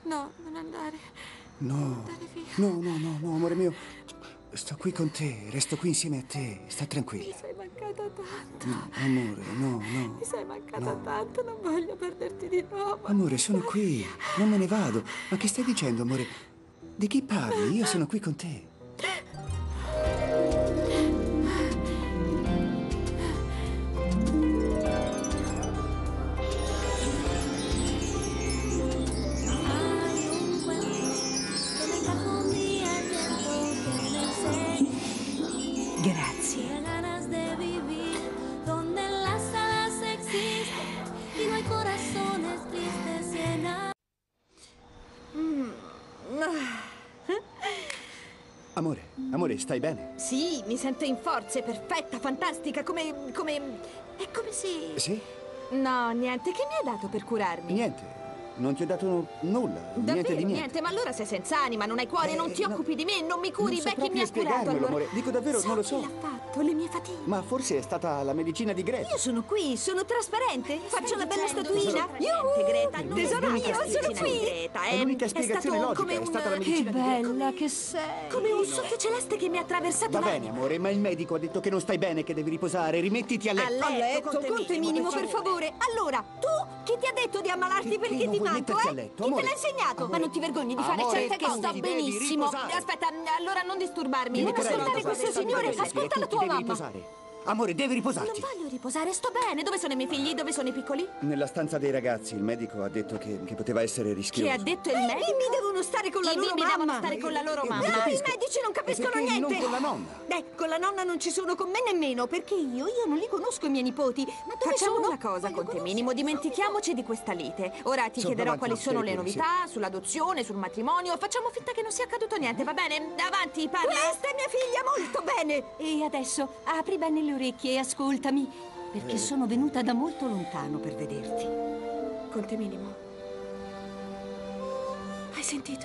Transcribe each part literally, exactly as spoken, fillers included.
No, non andare. No. Non andare via. No, no, no, no, amore mio. Sto qui con te, resto qui insieme a te. Sta Mi tranquilla. sei mancata tanto. No, amore, no, no. Mi sei mancata no. tanto, non voglio perderti di nuovo. Amore, sono qui. Non me ne vado. Ma che stai dicendo, amore? Di chi parli? Io sono qui con te. Grazie. Mm. Amore, amore, stai bene? Sì, mi sento in forze, perfetta, fantastica, come... come... è come se... Sì? No, niente, che mi hai dato per curarmi? Niente. Non ti ho dato nulla. Davvero, niente di niente. niente, ma allora sei senza anima, non hai cuore, Eh, non ti no, occupi di me, non mi curi, non so beh, chi mi proprio ha curato spiegarmelo, allora? amore. Dico davvero, So non lo chi so. l'ha fatto, le mie fatiche. Ma forse è stata la medicina di Greta. Io sono qui, sono trasparente, faccio la bella dicendo? statuina. Tesoro, Greta, non tesoro è mio, l'unica sono spiegazione qui. di Greta, È l'unica è spiegazione stato logica, come è un... stata la Che medicina di Greta. bella che sei. come un soffio celeste che mi ha attraversato Va l'anima. bene, amore, ma il medico ha detto che non stai bene, che devi riposare. Rimettiti a letto. A letto, Conte conte minimo, minimo, per per favore. Allora, tu, chi ti ha detto di ammalarti Che- perché che non ti vuoi manco, metterti eh? a letto, Chi amore? te l'ha insegnato? Amore. Ma non ti vergogni di fare Amore, certe tu cose? ti devi benissimo. riposare. Aspetta, allora non disturbarmi. Mi Devo metterai a ascoltare riposare, questo stammi signore. da bene, Ascolta tu la ti tua devi mamma. riposare. Amore, devi riposarti. Non voglio riposare, sto bene. Dove sono i miei figli? Dove sono i piccoli? Nella stanza dei ragazzi il medico ha detto che, che poteva essere rischioso. Che ha detto il I medico? bimbi devono stare con la I loro bimbi mamma. devono stare con la loro Eh, mamma. lo No, i capisco. medici non capiscono E perché niente. non con la nonna? Eh, con la nonna non ci sono con me nemmeno, perché io, io non li conosco i miei nipoti. Ma dove Facciamo sono? una cosa, Voglio Conte conoscerli Minimo, subito. dimentichiamoci di questa lite. Ora ti Sono chiederò davanti quali a sono te, le pure, sì. novità sull'adozione, sul matrimonio. Facciamo finta che non sia accaduto niente, va bene? Avanti, parla. Questa è mia figlia molto bene. E adesso apri bene le orecchie e ascoltami, perché Eh. sono venuta da molto lontano per vederti. Conte Minimo. Hai sentito?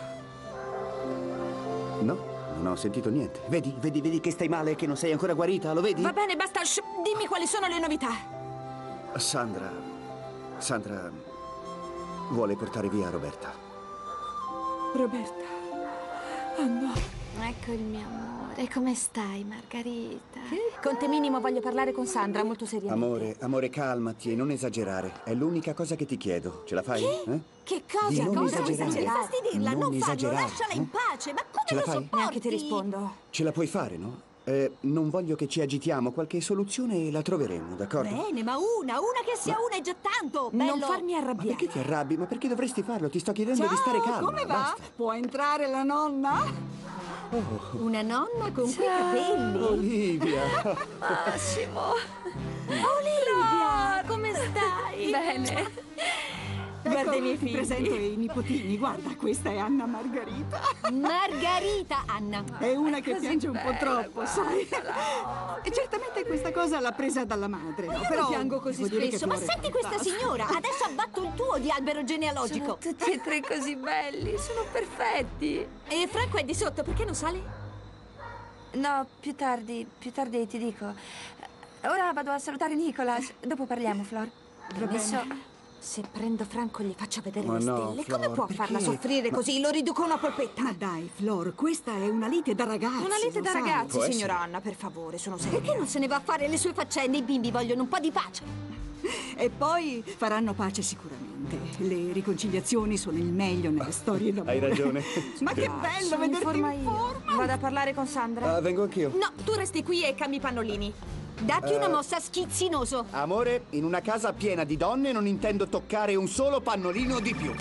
No, non ho sentito niente. Vedi, vedi, vedi che stai male, che non sei ancora guarita, lo vedi? Va bene, basta. Shh, dimmi quali sono le novità. Sandra... Sandra... vuole portare via Roberta. Roberta. Oh no. Ecco il mio amore, come stai, Margarita? Conte Minimo, voglio parlare con Sandra molto seriamente. Amore, amore, calmati e non esagerare. È l'unica cosa che ti chiedo. Ce la fai? Eh? Che Di cosa? non Cosa esagerare. esagerare? Mi fastidirla, non, Non farlo, esagerare, lasciala eh? in pace. Ma come Ce la lo fai? sopporti? Neanche ti rispondo. Ce la puoi fare, no? Eh, non voglio che ci agitiamo. Qualche soluzione la troveremo, d'accordo? Bene, ma una, una che sia una è già tanto. Bello. Non farmi Ma arrabbiare. perché ti arrabbi? Ma perché dovresti farlo? Ti sto chiedendo di stare calma. come va? Basta. Può entrare la nonna? Una nonna con quei capelli. Olivia! Massimo! Olivia! Come stai? Bene. Ecco, Guarda i miei ti figli. presento i nipotini. Guarda, questa è Anna Margarita. Margarita, Anna. È una che Così piange un po' bella, troppo, sai? guarda. E certamente questa cosa l'ha presa dalla madre. Ma no? io Però non piango così devo dire che spesso. Ma Flore senti è questa fantastica. signora. Adesso abbatto il tuo di albero genealogico. Sono tutti e tre così belli, sono perfetti. E Franco è di sotto, perché non sali? No, più tardi, più tardi ti dico. Ora vado a salutare Nicolas. Dopo parliamo, Flor. Promesso. Se prendo Franco gli faccio vedere Ma le no, stelle. Flor, Come può perché? farla soffrire Ma- così? Lo riduco a una polpetta. Ma dai, Flor, questa è una lite da ragazzi. Una lite lo da sai. ragazzi, Può essere. signora Anna, per favore, sono seria. Perché non se ne va a fare le sue faccende? I bimbi vogliono un po' di pace. E poi faranno pace sicuramente. Le riconciliazioni sono il meglio nelle storie d'amore. Hai ragione. Ma che bello Sono in vederti forma in io. forma. Vado a parlare con Sandra. Ah, vengo anch'io. No, tu resti qui e cambi i pannolini. Datti una mossa schizzinoso. Amore, in una casa piena di donne non intendo toccare un solo pannolino di più.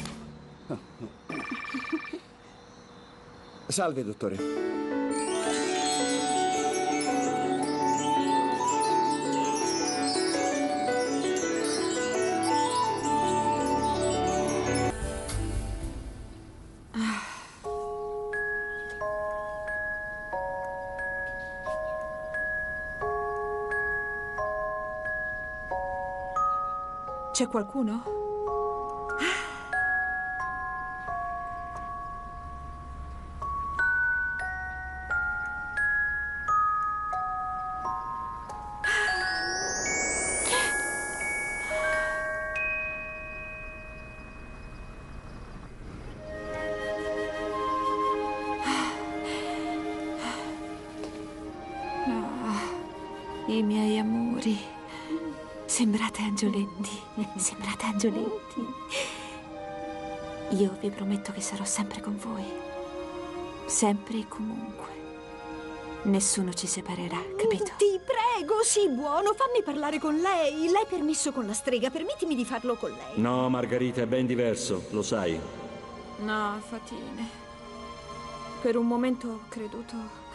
Salve, dottore. C'è qualcuno? I miei amori. Sembrate angioletti. Sembrate angioletti. Io vi prometto che sarò sempre con voi. Sempre e comunque. Nessuno ci separerà, capito? Ti prego, sii buono, fammi parlare con lei. L'hai permesso con la strega, permettimi di farlo con lei. No, Margherita, è ben diverso, lo sai. No, Fatine. Per un momento ho creduto.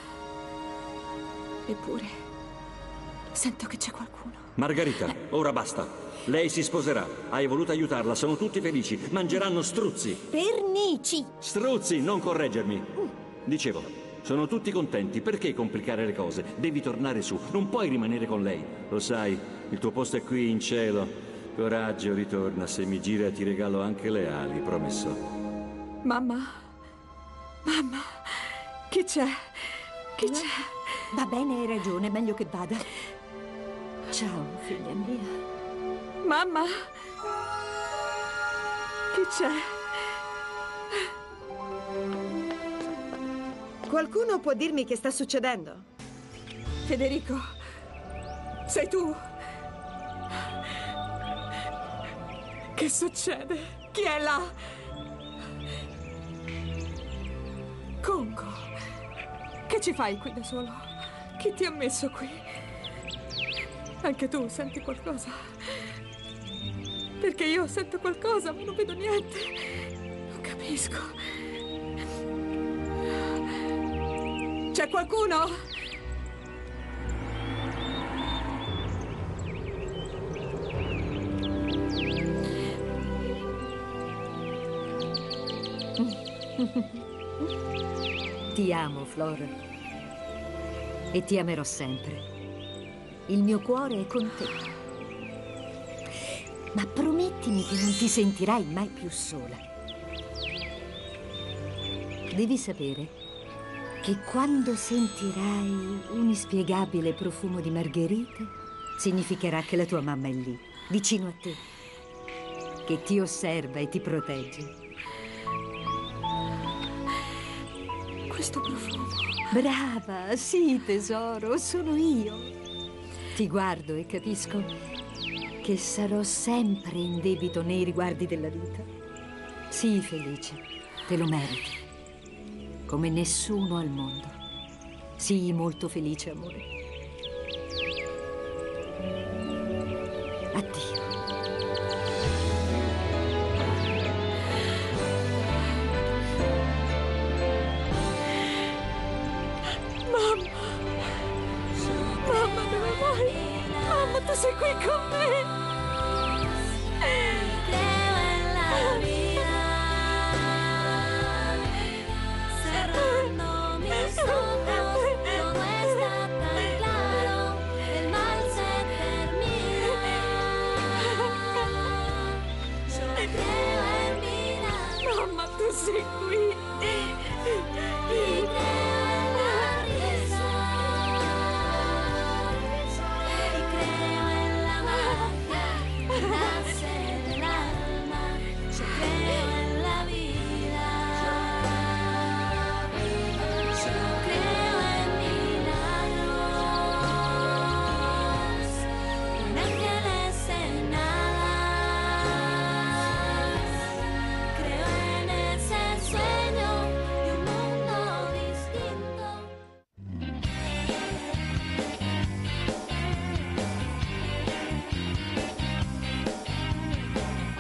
Eppure, sento che c'è qualcuno. Margherita, ora basta. Lei si sposerà. Hai voluto aiutarla, sono tutti felici. Mangeranno struzzi. Pernici! Struzzi, non correggermi. Dicevo, sono tutti contenti. Perché complicare le cose? Devi tornare su. Non puoi rimanere con lei. Lo sai, il tuo posto è qui in cielo. Coraggio, ritorna. Se mi gira ti regalo anche le ali, promesso. Mamma? Mamma? Chi c'è? Chi c'è? Va bene, hai ragione, meglio che vada. Ciao, figlia mia. Mamma? Chi c'è? Qualcuno può dirmi che sta succedendo? Federico, sei tu? Che succede? Chi è là? Congo, che ci fai qui da solo? Chi ti ha messo qui? Anche tu senti qualcosa? Perché io sento qualcosa, ma non vedo niente. Non capisco. C'è qualcuno? Ti amo, Flor. E ti amerò sempre. Il mio cuore è con te. Ma promettimi che non ti sentirai mai più sola. Devi sapere che quando sentirai un inspiegabile profumo di margherite, significherà che la tua mamma è lì, vicino a te, che ti osserva e ti protegge. Questo profumo. Brava, sì, tesoro, sono io. Ti guardo e capisco che sarò sempre in debito nei riguardi della vita. Sii felice, te lo meriti. Come nessuno al mondo. Sii molto felice, amore. Addio. Mamma! Mamma, dove vai? Mamma, tu sei qui con me! Mamma, tu sei qui!